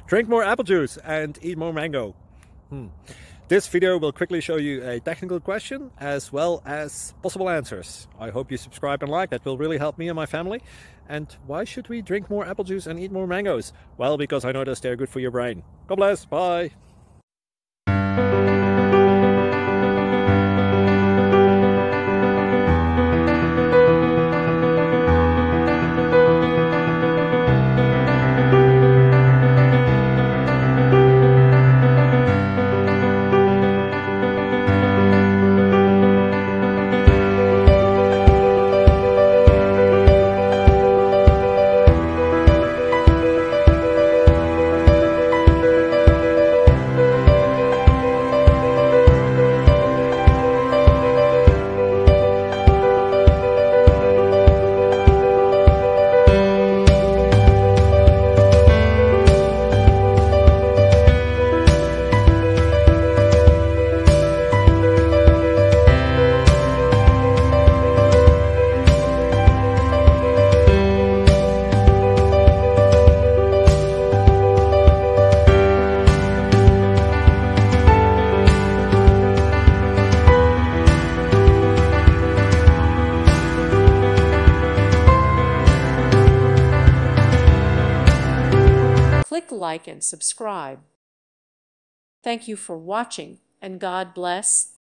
Drink more apple juice and eat more mango. This video will quickly show you a technical question as well as possible answers. I hope you subscribe and like, that will really help me and my family. And why should we drink more apple juice and eat more mangoes? Well, because I noticed they're good for your brain. God bless, bye. Click like and subscribe. Thank you for watching, and God bless.